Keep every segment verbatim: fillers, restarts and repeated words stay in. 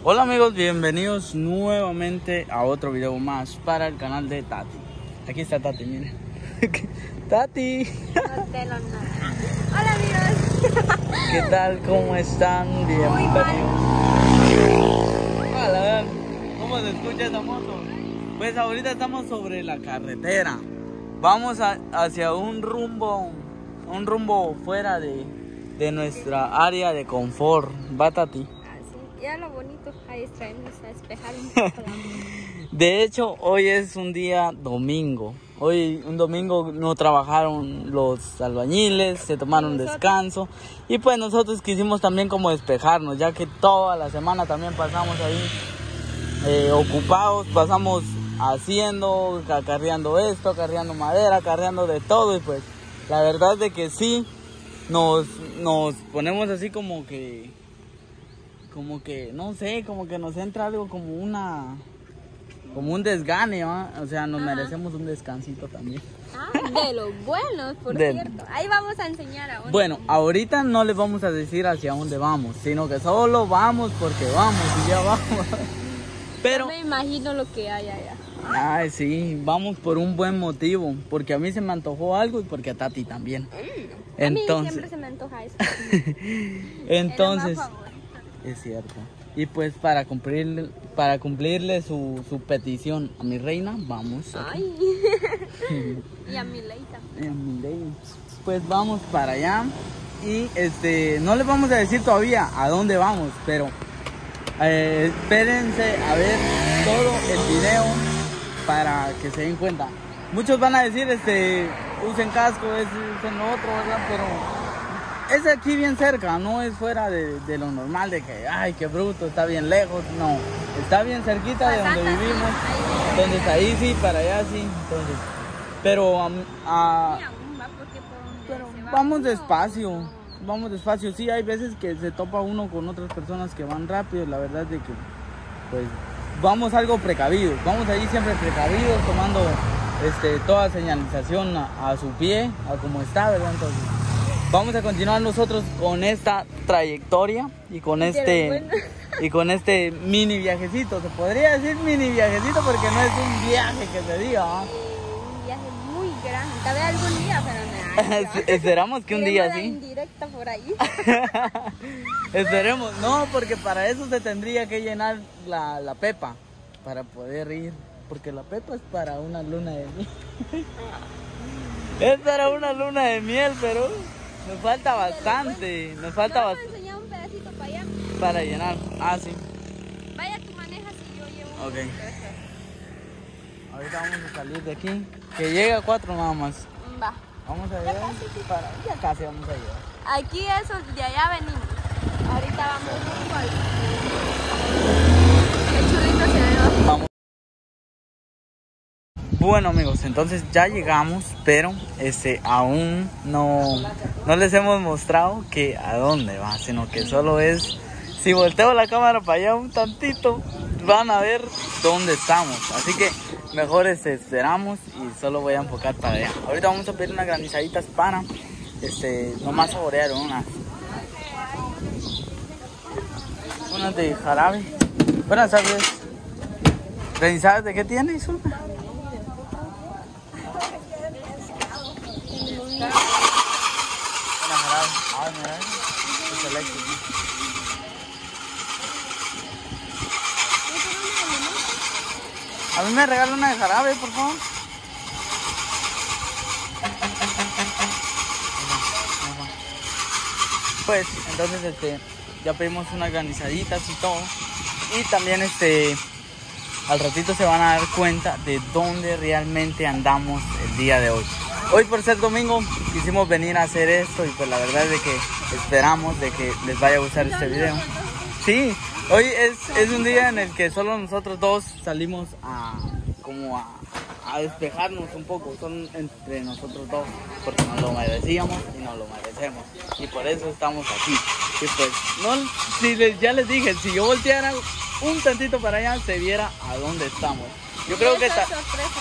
Hola amigos, bienvenidos nuevamente a otro video más para el canal de Tati. Aquí está Tati, miren. Tati. No te lo nada. Hola amigos. ¿Qué tal? ¿Cómo están? Bienvenidos. Hola, ¿cómo se escucha esa moto? Pues ahorita estamos sobre la carretera. Vamos a, hacia un rumbo, un rumbo fuera de, de nuestra área de confort. ¿Va, Tati? Ya lo bonito, ahí distraernos, a despejar un poco la mente. De hecho, hoy es un día domingo. Hoy, un domingo, no trabajaron los albañiles, se tomaron nosotros. descanso. Y pues nosotros quisimos también como despejarnos, ya que toda la semana también pasamos ahí eh, ocupados, pasamos haciendo, acarreando esto, acarreando madera, acarreando de todo. Y pues la verdad es de que sí, nos, nos ponemos así como que... como que, no sé, como que nos entra algo como una, como un desgane, ¿va? O sea, nos Ajá. merecemos un descansito también. Ah, de los buenos, por De- cierto. Ahí vamos a enseñar a uno. Bueno, ahorita no les vamos a decir hacia dónde vamos, sino que solo vamos porque vamos y ya vamos. Pero, No me imagino lo que hay allá. ay, sí, vamos por un buen motivo, porque a mí se me antojó algo y porque a Tati también. a mí Entonces, siempre se me antoja eso. entonces... Es lo más favorito. Es cierto. Y pues para cumplir, para cumplirle su, su petición a mi reina, vamos. Ay. Y a mi ley también. Eh, mi ley. Pues vamos para allá. Y este, no les vamos a decir todavía a dónde vamos, pero eh, espérense a ver todo el video para que se den cuenta. Muchos van a decir, este, usen casco, es, usen lo otro, ¿verdad? Pero es aquí bien cerca, no es fuera de, de lo normal, de que, ay, qué bruto, está bien lejos. No, está bien cerquita de donde Pasando, vivimos. ahí. Entonces ahí sí, para allá sí. Entonces, pero a, a- Y aún va porque por donde pero se va vamos uno, despacio, no. vamos despacio. Sí, hay veces que se topa uno con otras personas que van rápido. La verdad es de que, pues, vamos algo precavidos. Vamos ahí siempre precavidos, tomando este, toda señalización a, a su pie, a como está, ¿verdad? Entonces, vamos a continuar nosotros con esta trayectoria y con De este lo bueno. y con este mini viajecito. Se podría decir mini viajecito porque no es un viaje que se diga, ¿ah? Un viaje muy grande. Tal vez algún día, pero no. Es- Esperamos que un día Tiremos la sí. indirecta por ahí. Esperemos, no, porque para eso se tendría que llenar la, la pepa para poder ir, porque la pepa es para una luna de miel. Es para una luna de miel, pero nos falta bastante, nos falta Vamos a bastante enseñar un pedacito para allá. para llenar. Ah, sí. Vaya, tú manejas y yo llevo. Ok. Ahorita vamos a salir de aquí, que llega a cuatro nada más. Va. Vamos a llegar para, ya casi vamos a llegar. Aquí eso, de allá venimos. Ahorita vamos rumbo al. Qué chulito se ve. Vamos. Bueno amigos, entonces ya llegamos, pero este aún no, no les hemos mostrado que a dónde va, sino que solo es, si volteo la cámara para allá un tantito, van a ver dónde estamos. Así que mejor este, esperamos y solo voy a enfocar para allá. Ahorita vamos a pedir unas granizaditas para este, nomás saborear unas. Unas de jarabe. Buenas tardes. ¿Granizadas de qué tiene? Disculpe. Una jarabe. Ay, mira. Es eléctrico. A mí me regala una de jarabe, por favor. Pues, entonces, este, ya pedimos unas granizaditas y todo. Y también, este, al ratito se van a dar cuenta de dónde realmente andamos el día de hoy. Hoy, por ser domingo, quisimos venir a hacer esto y pues la verdad es de que esperamos de que les vaya a gustar este video. Sí, hoy es, es un día en el que solo nosotros dos salimos a, como a, a despejarnos un poco, son entre nosotros dos, porque nos lo merecíamos y nos lo merecemos. Y por eso estamos aquí. Y pues, no, si les, ya les dije, si yo volteara un tantito para allá, se viera a dónde estamos. Yo creo que está...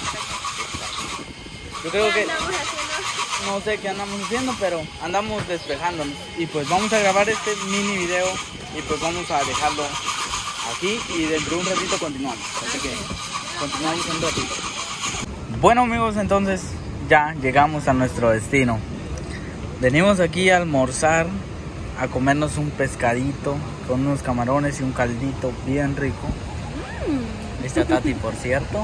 Yo creo que... No sé qué andamos haciendo, pero andamos despejándonos. Y pues vamos a grabar este mini video y pues vamos a dejarlo aquí y dentro de un ratito continuamos. Así que continuamos un ratito. Bueno amigos, entonces ya llegamos a nuestro destino. Venimos aquí a almorzar, a comernos un pescadito con unos camarones y un caldito bien rico. Mm. Esta Tati, por cierto.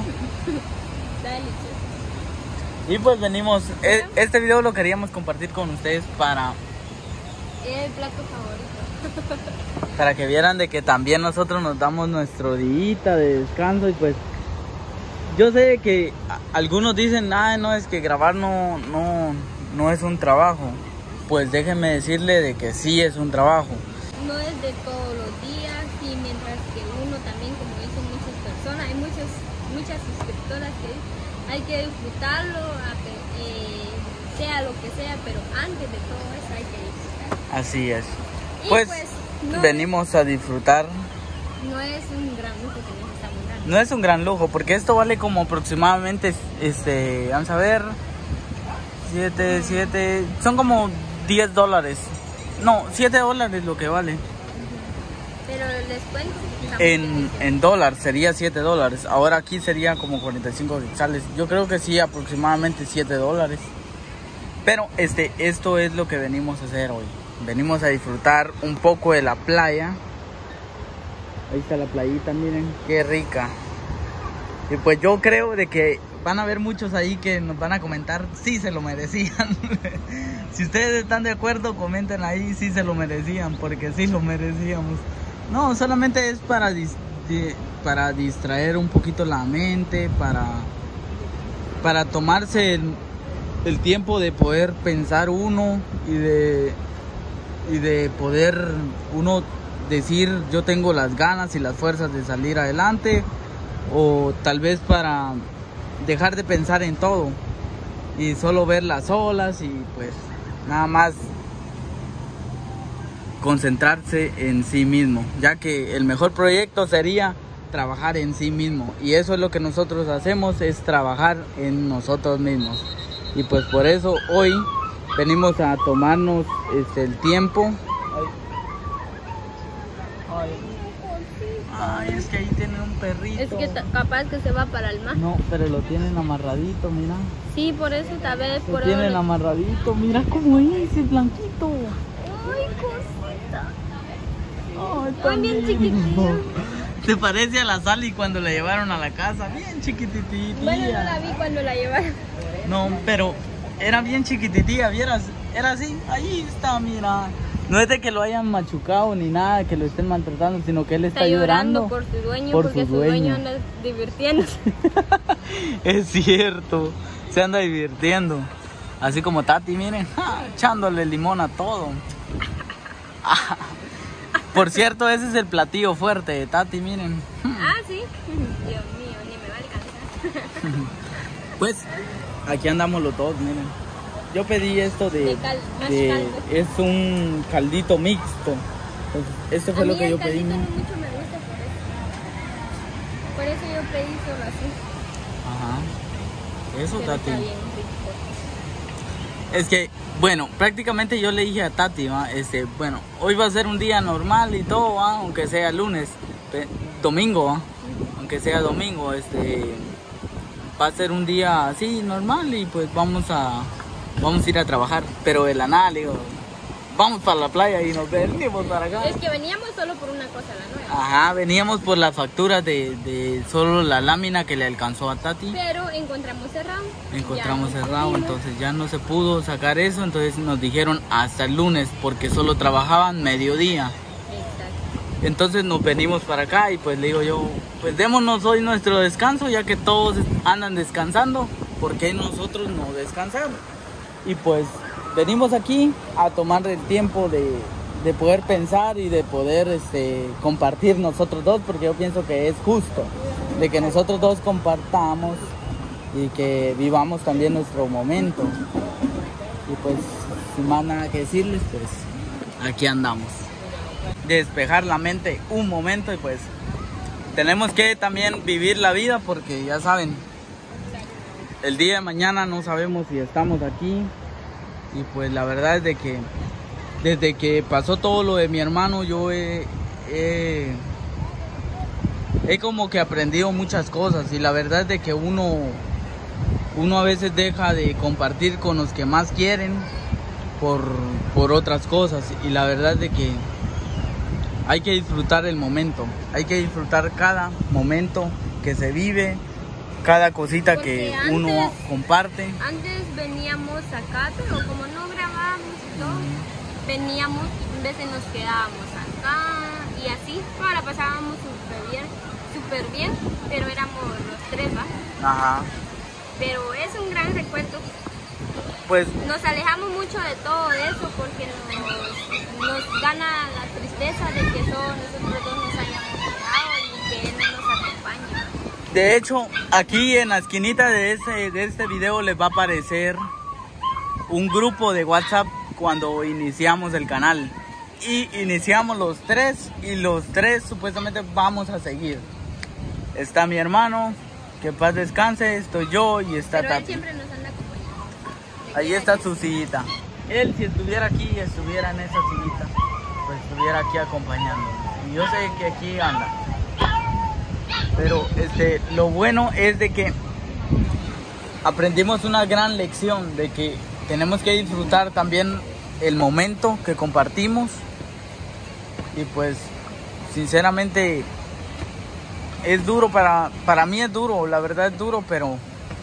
Y pues venimos, este video lo queríamos compartir con ustedes para... El plato favorito. Para que vieran de que también nosotros nos damos nuestro día de descanso. Y pues yo sé que algunos dicen, ah, no, es que grabar no, no, no es un trabajo. Pues déjenme decirle de que sí es un trabajo. No es de todos los días, y mientras que uno también, como dicen muchas personas, hay muchas, muchas suscriptoras que hay que disfrutarlo, eh, sea lo que sea, pero antes de todo eso hay que disfrutar. Así es. Y Pues, pues no venimos es, a disfrutar. No es un gran lujo que nos estamos dando. No es un gran lujo, porque esto vale como aproximadamente, este, vamos a ver, siete, siete, son como diez dólares. No, siete dólares lo que vale. Pero el descuento en, en dólar sería siete dólares. Ahora aquí sería como cuarenta y cinco quetzales. Yo creo que sí, aproximadamente siete dólares. Pero este, esto es lo que venimos a hacer hoy. Venimos a disfrutar un poco de la playa. Ahí está la playita, miren, qué rica. Y pues yo creo de que van a haber muchos ahí que nos van a comentar si se lo merecían. Si ustedes están de acuerdo, comenten ahí si se lo merecían, porque sí lo merecíamos. No, solamente es para, dis para distraer un poquito la mente, para, para tomarse el, el tiempo de poder pensar uno y de, y de poder uno decir yo tengo las ganas y las fuerzas de salir adelante, o tal vez para dejar de pensar en todo y solo ver las olas y pues nada más concentrarse en sí mismo, ya que el mejor proyecto sería trabajar en sí mismo, y eso es lo que nosotros hacemos, es trabajar en nosotros mismos. Y pues por eso hoy venimos a tomarnos este, el tiempo. Ay. Ay, es que ahí tienen un perrito. Es que capaz que se va para el mar. No, pero lo tienen amarradito, mira. Sí, por eso tal vez Lo por tienen lo... amarradito, mira cómo es ese blanquito. Ay, cosita. Ay, Ay, bien chiquitito. ¿Te parece a la Sally cuando la llevaron a la casa? Bien chiquititita. Bueno, no la vi cuando la llevaron. No, pero era bien chiquititía, vieras. Era así, ahí está, mira. No es de que lo hayan machucado ni nada, que lo estén maltratando, sino que él está, está llorando, llorando por su dueño, por porque su su dueño. dueño anda divirtiéndose. Es cierto, se anda divirtiendo. Así como Tati, miren, ¡ja! Echándole limón a todo. Por cierto, ese es el platillo fuerte de Tati, miren. Ah, sí. Dios mío, ni me va a alcanzar. Pues aquí andamos los dos, miren. Yo pedí esto de, de, cal, más de caldo. Es un caldito mixto. Entonces, esto fue a lo mí que el yo pedí. caldito no mucho me gusta por eso. Por eso yo pedí solo así. Ajá. Eso, Pero Tati. está bien rico. Es que, bueno, prácticamente yo le dije a Tati, ¿va? Este, bueno, hoy va a ser un día normal y todo, ¿va? Aunque sea lunes, domingo, ¿va? Aunque sea domingo, este, va a ser un día así normal y pues vamos a, vamos a ir a trabajar. Pero de la nada, le digo, vamos para la playa y nos venimos para acá. Es que veníamos solo por una cosa, la nueva. Ajá, veníamos por la factura de, de solo la lámina que le alcanzó a Tati. Pero encontramos cerrado. Encontramos ya no cerrado, pudimos. entonces ya no se pudo sacar eso, entonces nos dijeron hasta el lunes porque solo trabajaban mediodía. Exacto. Entonces nos venimos para acá y pues le digo yo, pues démonos hoy nuestro descanso ya que todos andan descansando, ¿por qué nosotros no descansamos? Y pues venimos aquí a tomar el tiempo de, de poder pensar y de poder este, compartir nosotros dos, porque yo pienso que es justo de que nosotros dos compartamos y que vivamos también nuestro momento. Y pues sin más nada que decirles, pues aquí andamos. Despejar la mente un momento y pues tenemos que también vivir la vida, porque ya saben, el día de mañana no sabemos si estamos aquí. Y pues la verdad es de que desde que pasó todo lo de mi hermano yo he, he, he como que aprendido muchas cosas y la verdad es de que uno, uno a veces deja de compartir con los que más quieren por, por otras cosas y la verdad es de que hay que disfrutar el momento, hay que disfrutar cada momento que se vive, cada cosita Porque que antes, uno comparte. Antes veníamos acá, pero como no grabábamos y todo, veníamos, a veces nos quedábamos acá y así, bueno, la pasábamos súper bien, súper bien, pero éramos los tres, ¿va? Ajá. Pero es un gran recuerdo. Pues Nos alejamos mucho de todo eso porque nos, nos gana la tristeza de que solo nosotros dos nos hayamos quedado y que él no nos acompaña. de hecho, aquí en la esquinita de este, de este video les va a aparecer un grupo de WhatsApp cuando iniciamos el canal. Y iniciamos los tres y los tres supuestamente vamos a seguir. Está mi hermano, que paz descanse, estoy yo y está Pero él Tati. siempre nos anda acompañando. Ahí está su sillita. Él si estuviera aquí, estuviera en esa sillita, pues estuviera aquí acompañándonos. Y yo sé que aquí anda. Pero este, lo bueno es de que aprendimos una gran lección de que tenemos que disfrutar también el momento que compartimos. Y pues sinceramente es duro para, para mí es duro, la verdad es duro, pero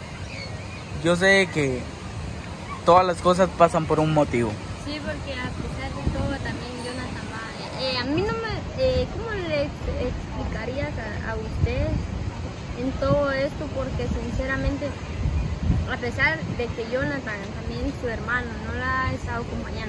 yo sé que todas las cosas pasan por un motivo. Sí, porque a pesar de todo también Jonathan va. Eh, a mí no me... Eh, ¿Cómo le ex- explicarías a, a usted en todo esto? Porque sinceramente, a pesar de que Jonathan, también su hermano, no la ha estado acompañando,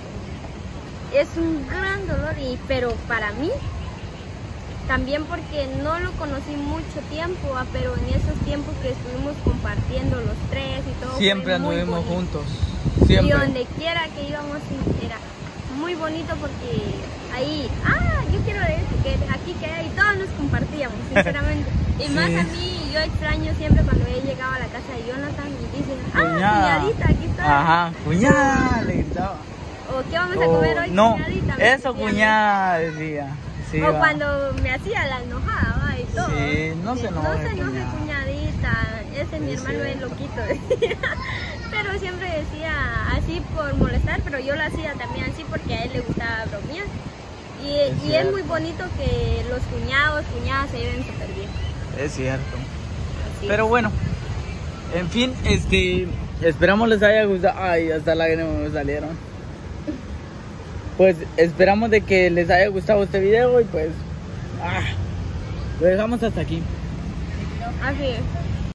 es un gran dolor, y, pero para mí, también porque no lo conocí mucho tiempo, ah, pero en esos tiempos que estuvimos compartiendo los tres y todo, Siempre fue muy anduvimos bonito. juntos. Y Siempre. donde quiera que íbamos era muy bonito porque ahí, ah, yo quiero esto, que aquí que hay, y todos nos compartíamos, sinceramente. Y Sí. más a mí, yo extraño siempre cuando he llegado a la casa de Jonathan y dicen, ah, Cuñada. cuñadita, aquí está. Ajá, cuñada, le gritaba. O ¿qué vamos a O- comer hoy, no, cuñadita? Me eso decía. cuñada decía. Sí, O va. cuando me hacía la enojada, va, y todo. Sí, no se enoje, No se enoje, cuñada. cuñadita. Ese es mi Es hermano, es cierto. loquito. Decía. Pero siempre decía así por molestar, pero yo lo hacía también así porque a él le gustaba bromear. Y Es y es cierto. muy bonito que los cuñados, cuñadas se lleven súper bien. Es cierto. Así. Pero bueno, en fin, este, esperamos les haya gustado. Ay, hasta lágrimas me salieron. Pues esperamos de que les haya gustado este video y pues ah, lo dejamos hasta aquí. Así es.